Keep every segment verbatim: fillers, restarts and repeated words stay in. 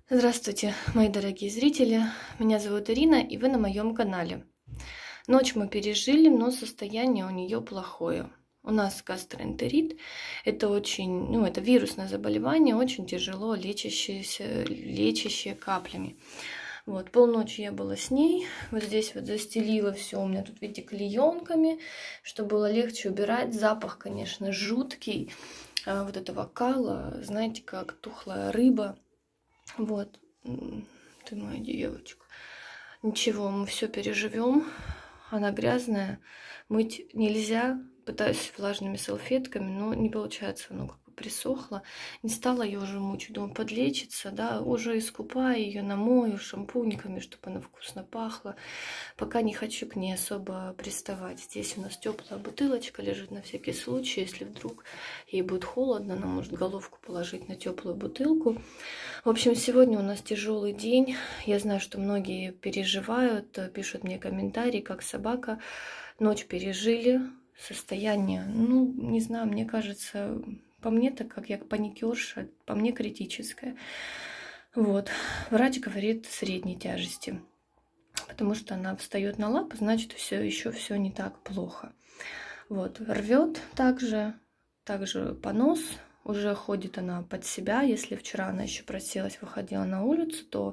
Здравствуйте, мои дорогие зрители. Меня зовут Ирина, и вы на моем канале. Ночь мы пережили, но состояние у нее плохое. У нас гастроэнтерит. Это очень, ну, это вирусное заболевание, очень тяжело лечащееся, лечащее каплями. Вот, полночи я была с ней. Вот здесь вот застелила все. У меня тут, видите, клеенками, чтобы было легче убирать. Запах, конечно, жуткий. А вот этого кала, знаете, как тухлая рыба. Вот, ты моя девочка. Ничего, мы все переживем. Она грязная, мыть нельзя. Пытаюсь влажными салфетками, но не получается, оно как бы присохло. Не стала ее уже мучить, думаю, подлечится, да, уже искупаю ее, намою шампуньками, чтобы она вкусно пахла. Пока не хочу к ней особо приставать. Здесь у нас теплая бутылочка лежит на всякий случай, если вдруг ей будет холодно, она может головку положить на теплую бутылку. В общем, сегодня у нас тяжелый день. Я знаю, что многие переживают, пишут мне комментарии, как собака. Ночь пережили, состояние, ну, не знаю, мне кажется, по мне, так как я паникерша, по мне критическое. Вот. Врач говорит средней тяжести, потому что она встает на лапы, значит, все еще все не так плохо. Вот. Рвет также, также понос. Уже ходит она под себя. Если вчера она еще просилась, выходила на улицу, то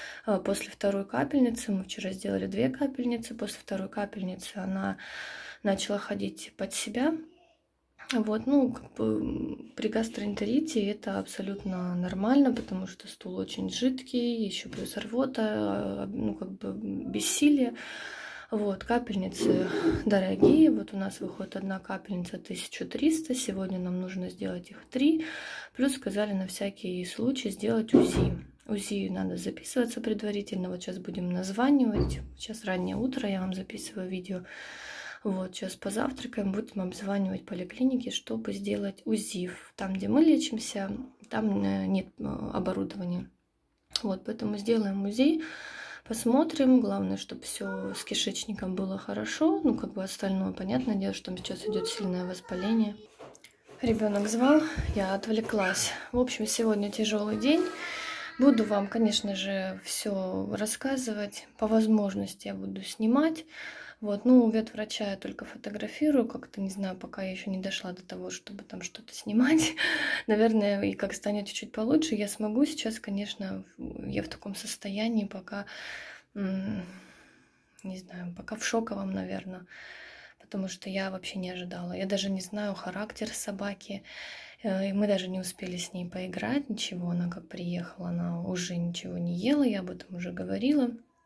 после второй капельницы, мы вчера сделали две капельницы, после второй капельницы она начала ходить под себя. Вот, ну, как бы при гастроэнтерите это абсолютно нормально, потому что стул очень жидкий, еще плюс рвота, ну, как бы бессилие. Вот, капельницы дорогие. Вот у нас выходит одна капельница тысяча триста. Сегодня нам нужно сделать их три. Плюс сказали на всякий случай сделать УЗИ. УЗИ надо записываться предварительно. Вот сейчас будем названивать. Сейчас раннее утро, я вам записываю видео. Вот, сейчас позавтракаем, будем обзванивать поликлиники, чтобы сделать УЗИ. Там, где мы лечимся, там нет оборудования. Вот, поэтому сделаем УЗИ. Посмотрим. Главное, чтобы все с кишечником было хорошо. Ну, как бы остальное, понятное дело, что там сейчас идет сильное воспаление. Ребенок звал, я отвлеклась. В общем, сегодня тяжелый день. Буду вам, конечно же, все рассказывать. По возможности я буду снимать. Вот, ну, у ветврача я только фотографирую, как-то, не знаю, пока я еще не дошла до того, чтобы там что-то снимать. Наверное, и как станет чуть-чуть получше, я смогу. Сейчас, конечно, я в таком состоянии, пока, не знаю, пока в шоковом, наверное, потому что я вообще не ожидала. Я даже не знаю характер собаки, и мы даже не успели с ней поиграть, ничего. Она как приехала, она уже ничего не ела, я об этом уже говорила.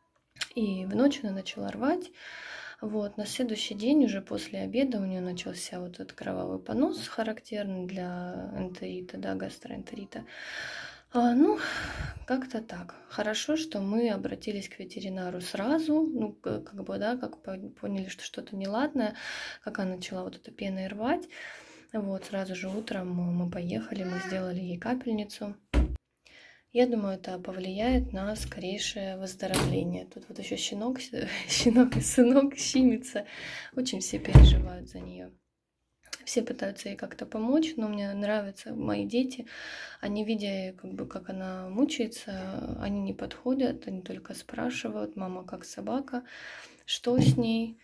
И в ночь она начала рвать. Вот, на следующий день, уже после обеда, у нее начался вот этот кровавый понос, характерный для энтерита, да, гастроэнтерита. А, ну, как-то так. Хорошо, что мы обратились к ветеринару сразу, ну, как бы, да, как поняли, что что-то неладное, как она начала вот эту пеной рвать. Вот, сразу же утром мы поехали, мы сделали ей капельницу. Я думаю, это повлияет на скорейшее выздоровление. Тут вот еще щенок, щенок и сынок щимится. Очень все переживают за нее. Все пытаются ей как-то помочь, но мне нравятся мои дети. Они, видя, как бы, как она мучается, они не подходят, они только спрашивают: мама, как собака, что с ней?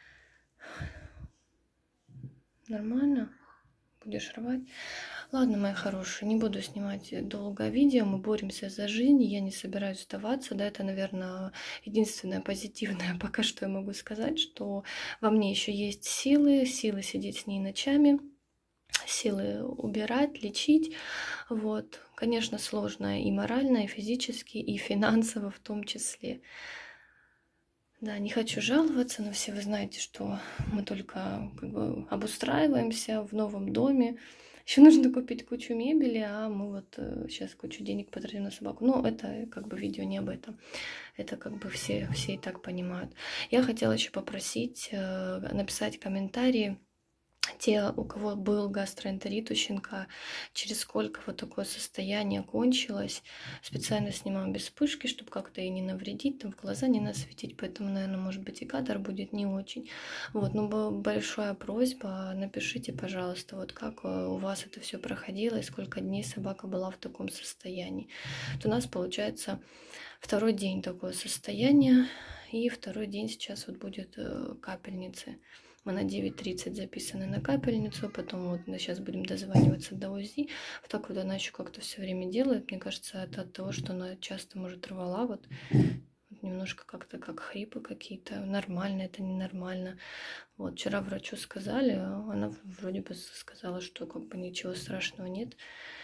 Нормально? Будешь рвать? Ладно, мои хорошие, не буду снимать долго видео, мы боремся за жизнь, я не собираюсь сдаваться, да, это, наверное, единственное позитивное пока что я могу сказать, что во мне еще есть силы, силы сидеть с ней ночами, силы убирать, лечить, вот, конечно, сложно и морально, и физически, и финансово в том числе. Да, не хочу жаловаться, но все вы знаете, что мы только как бы обустраиваемся в новом доме. Еще нужно купить кучу мебели, а мы вот сейчас кучу денег потратим на собаку. Но это как бы видео не об этом. Это как бы все, все и так понимают. Я хотела еще попросить написать комментарии те, у кого был гастроэнтерит у щенка, через сколько вот такое состояние кончилось. Специально снимаю без вспышки, чтобы как-то и не навредить, там в глаза не насветить, поэтому, наверное, может быть и кадр будет не очень. Вот, но большая просьба, напишите, пожалуйста, вот как у вас это все проходило и сколько дней собака была в таком состоянии. Вот у нас получается второй день такое состояние, и второй день сейчас вот будет капельницы. Мы на девять тридцать записаны на капельницу, потом вот сейчас будем дозваниваться до УЗИ. Вот так вот она еще как-то все время делает. Мне кажется, это от того, что она часто, может, рвала. Вот, вот немножко как-то как хрипы какие-то. Нормально, это ненормально. Вот вчера врачу сказали, она вроде бы сказала, что как бы ничего страшного нет.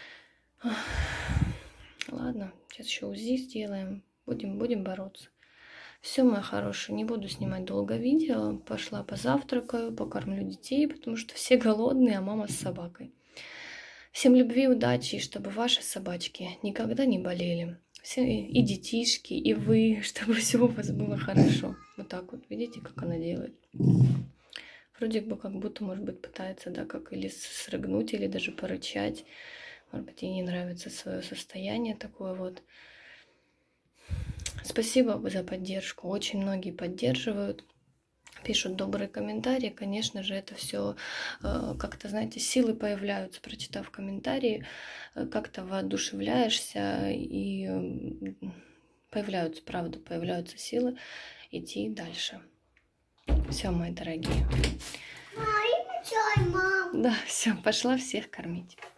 Ладно, сейчас еще УЗИ сделаем. Будем, будем бороться. Все, мои хорошие, не буду снимать долго видео. Пошла позавтракаю, покормлю детей, потому что все голодные, а мама с собакой. Всем любви, удачи, и чтобы ваши собачки никогда не болели. Все, и детишки, и вы, чтобы все у вас было хорошо. Вот так вот, видите, как она делает. Вроде бы как будто, может быть, пытается, да, как или срыгнуть, или даже порычать. Может быть, ей не нравится свое состояние такое вот. Спасибо за поддержку. Очень многие поддерживают, пишут добрые комментарии. Конечно же, это все э, как-то, знаете, силы появляются, прочитав комментарии, э, как-то воодушевляешься и э, появляются, правда, появляются силы идти дальше. Все, мои дорогие. Мама, чай, мам. Да, все, пошла всех кормить.